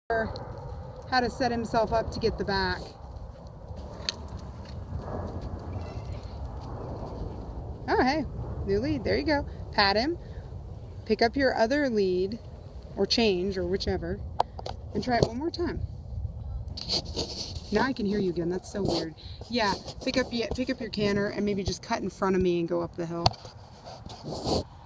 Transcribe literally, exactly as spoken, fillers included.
how to set himself up to get the back. Oh, hey, new lead. There you go. Pat him. Pick up your other lead, or change, or whichever, and try it one more time. Now I can hear you again. That's so weird. Yeah, pick up, pick up your canter and maybe just cut in front of me and go up the hill.